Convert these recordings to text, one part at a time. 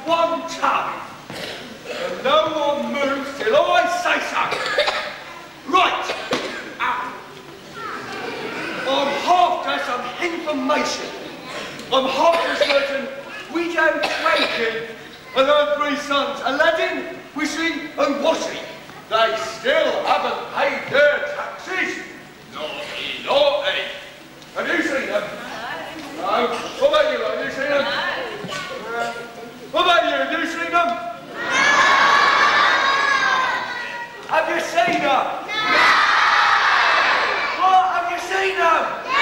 one tongue. And no one moves till I say so. Right. I'm after some information. I'm after certain widow Twankey and her 3 sons, Aladdin, Wishee and Washee. They still haven't paid their taxes. Naughty, naughty. Have you seen them? No. What about you? Have you seen them? No. What about you? Have you seen them? No. Have you seen them? No. What? Have you seen them?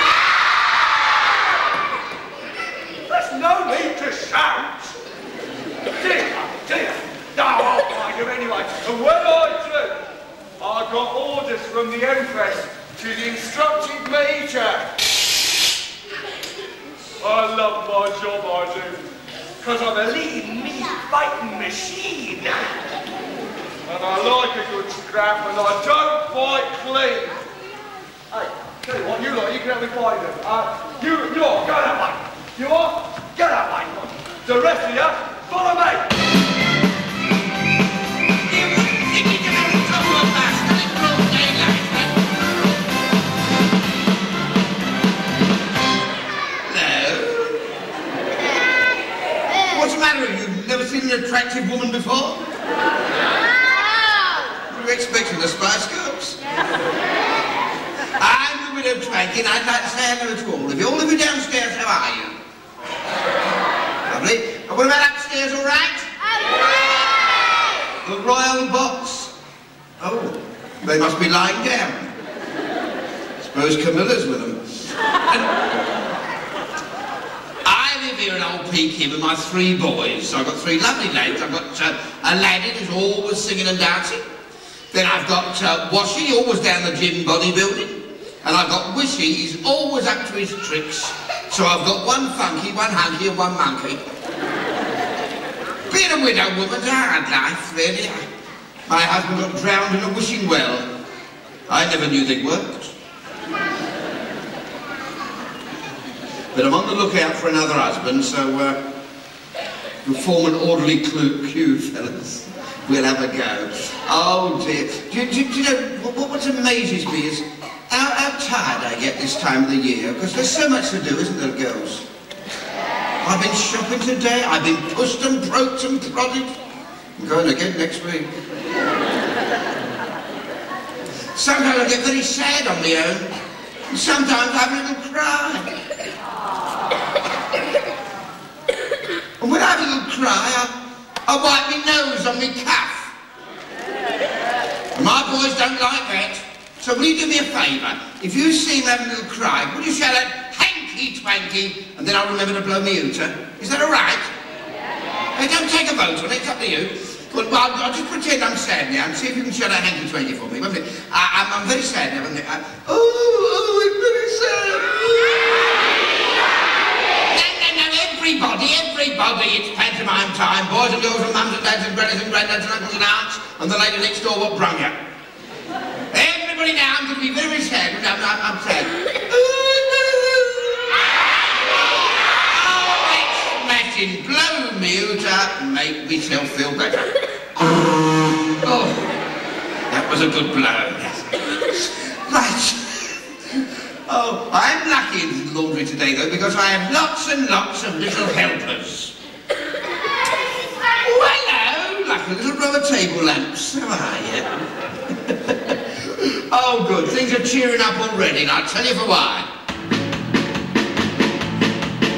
No. There's no need to shout. Dear. No, I'll find them anyway. And when I do, I got orders from the Empress to the instructed meter. I love my job, I do. Because I'm a lean meat fighting machine. And I like a good scrap and I don't fight clean. Hey, tell you what, you lot, you can help me find them. You all, go that way. You all, go that way. The rest of you, follow me. What's the matter with you? Never seen an attractive woman before? What are you expecting, the Spice Girls? I'm the widow Twankey and I'd like to say hello to all of you. All of you downstairs, how are you? Lovely. And what about upstairs, all right? The royal box. Oh, they must be lying down. Suppose Camilla's with them. I live here in Old Pekin with my 3 boys. I've got 3 lovely lads. I've got Aladdin, who's always singing and dancing. Then I've got Washee, always down the gym bodybuilding. And I've got Wishee, he's always up to his tricks. So I've got 1 funky, 1 hunky and 1 monkey. Being a widow woman's a hard life, really. My husband got drowned in a wishing well. I never knew they worked. But I'm on the lookout for another husband, so you'll form an orderly queue, fellas. We'll have a go. Oh dear. Do you know, what amazes me is how tired I get this time of the year, because there's so much to do, isn't there, girls? I've been shopping today, I've been pushed and poked and prodded. I'm going again next week. Sometimes I get very sad on my own, and sometimes I have a little cry. And when I have a little cry, I wipe my nose on my cuff. And my boys don't like that. So will you do me a favour? If you see me having a little cry, will you shout out, "Hanky Twankey," and then I'll remember to blow me hooter? Is that all right? Hey, don't take a vote on it, it's up to you. Well, I'll just pretend I'm sad now and see if you can shout out "Hanky Twankey" for me, won't it? I'm very sad now, isn't it? Oh, I'm very sad. No, everybody, it's pantomime time. Boys and girls and mums and dads and grannies and granddads and uncles and aunts and the lady next door what brung you. Everybody now, I'm going to be very, very sad. I'm sad. Oh, it's smashing. Blow me out and make myself feel better. Oh, that was a good blow. Right. Oh, I'm lucky in the laundry today, though, because I have lots and lots of little helpers. Oh, hello, like a little row of table lamps. How are you? Oh, good. Things are cheering up already, and I'll tell you for why.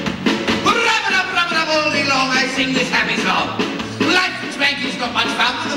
Rub-a-dub, all day long I sing this happy song. Life for Twankey's not much fun, but the